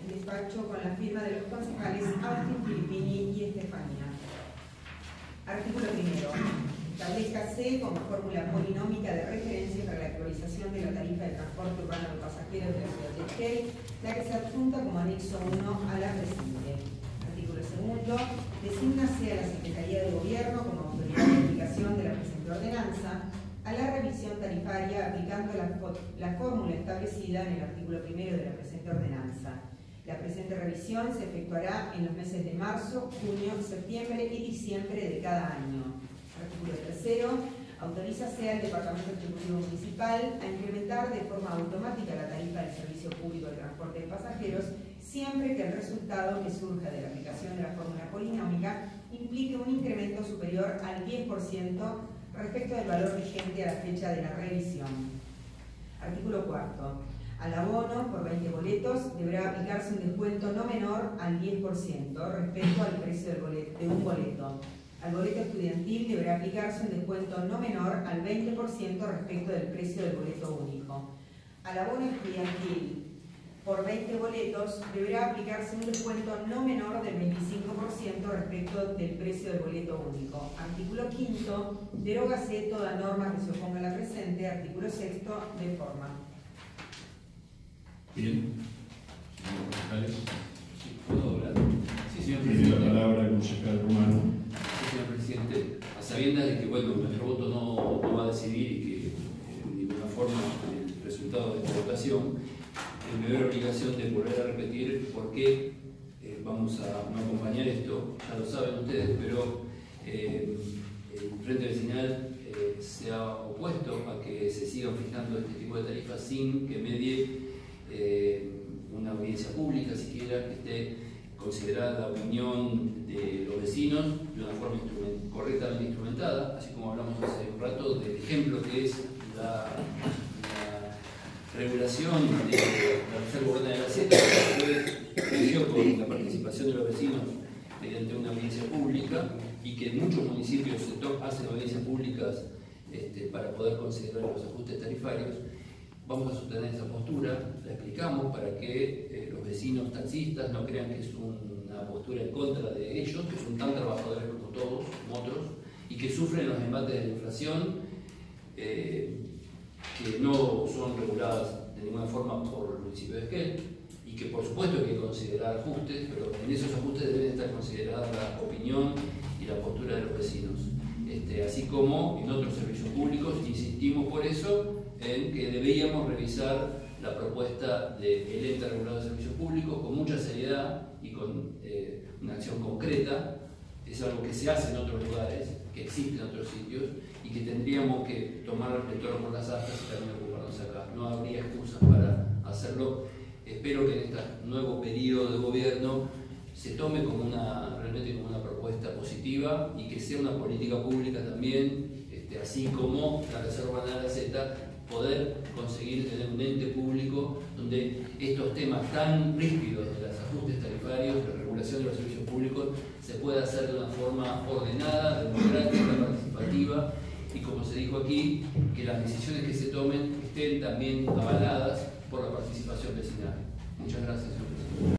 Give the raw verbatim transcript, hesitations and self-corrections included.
despacho con la firma de los concejales Agustín Filippini y Estefanía. Artículo primero. Establezcase como fórmula polinómica de referencia para la actualización de la tarifa de transporte urbano de pasajeros de la ciudad de Esquel, la que se adjunta como anexo uno a la presente. Artículo segundo. Desígnase a la Secretaría de Gobierno como autoridad de aplicación de la presente ordenanza a la revisión tarifaria aplicando la, la fórmula establecida en el artículo primero de la presente ordenanza. La presente revisión se efectuará en los meses de marzo, junio, septiembre y diciembre de cada año. Artículo tercero. Autorízase al Departamento Ejecutivo Municipal a incrementar de forma automática la tarifa del servicio público de transporte de pasajeros siempre que el resultado que surja de la aplicación de la fórmula polinómica implique un incremento superior al diez por ciento respecto del valor vigente a la fecha de la revisión. Artículo cuarto. Al abono por veinte boletos deberá aplicarse un descuento no menor al diez por ciento respecto al precio del boleto, de un boleto. Al boleto estudiantil deberá aplicarse un descuento no menor al veinte por ciento respecto del precio del boleto único. Al abono estudiantil por veinte boletos deberá aplicarse un descuento no menor del veinticinco por ciento respecto del precio del boleto único. Artículo quinto. Derógase toda norma que se oponga a la presente. Artículo sexto. De forma. Bien. Señor ¿Puedo hablar? Sí, señor Tiene presidente. la palabra el concejal Romano. Sí, señor presidente. A sabiendas de que, bueno, nuestro voto no, no va a decidir y que eh, de ninguna forma el resultado de esta votación, eh, me veo la obligación de volver a repetir por qué eh, vamos a no acompañar esto. Ya lo saben ustedes, pero eh, el Frente Vecinal eh, se ha opuesto a que se sigan fijando este tipo de tarifas sin que medie eh, una audiencia pública, siquiera que esté considerada la opinión de los vecinos de una forma instrument correctamente instrumentada, así como hablamos hace un rato del ejemplo que es la, la regulación de la reserva urbana de la Seta, que fue inició con la participación de los vecinos mediante una audiencia pública y que en muchos municipios se hacen audiencias públicas este, para poder considerar los ajustes tarifarios. Vamos a sostener esa postura, la explicamos para que eh, los vecinos taxistas no crean que es una postura en contra de ellos, que son tan trabajadores como todos, como otros, y que sufren los embates de la inflación, eh, que no son reguladas de ninguna forma por el municipio de Esquel, y que por supuesto hay que considerar ajustes, pero en esos ajustes deben estar consideradas la opinión y la postura de los vecinos. Este, así como en otros servicios públicos, insistimos por eso en que deberíamos revisar la propuesta del ente regulador de servicios públicos con mucha seriedad y con eh, una acción concreta. Es algo que se hace en otros lugares, que existe en otros sitios y que tendríamos que tomar el toro por las astas y también ocuparnos acá. No habría excusas para hacerlo. Espero que en este nuevo periodo de gobierno se tome como una, realmente como una propuesta positiva y que sea una política pública también, este, así como la Reserva Urbana de la Seta, poder conseguir tener un ente público donde estos temas tan rígidos de los ajustes tarifarios, de la regulación de los servicios públicos, se pueda hacer de una forma ordenada, democrática, participativa y, como se dijo aquí, que las decisiones que se tomen estén también avaladas por la participación vecinal. Muchas gracias, señor presidente.